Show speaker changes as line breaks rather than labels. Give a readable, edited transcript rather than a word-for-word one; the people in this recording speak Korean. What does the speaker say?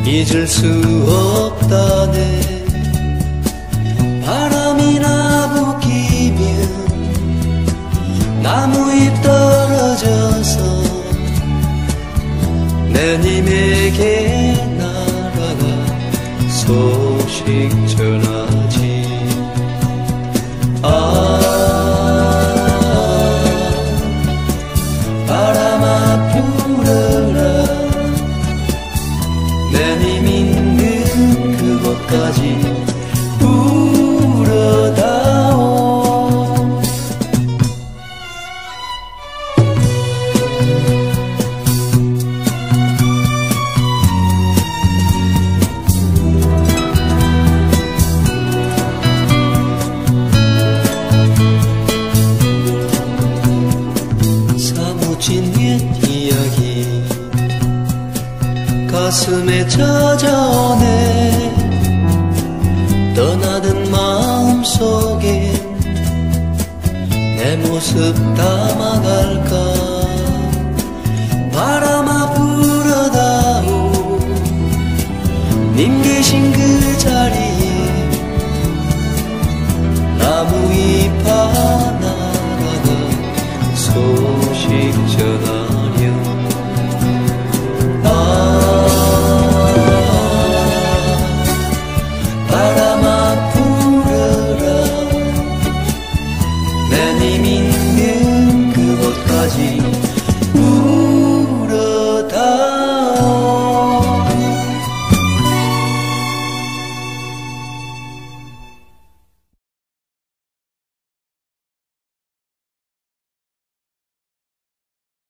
잊을 수 없다네. 바람이나 부끼면 나무잎 떨어져서 내님에게 날아가 소식 전하지. 바람아 불어라. 내님 있는 그곳까지 불어다오. 사무친 옛 이야기 가슴에 찾아오네. 떠나던 마음속에 내 모습 담아갈까. 바람아 불어다오. 님 계신 그 자리에 나무잎 하나가 소식 전하.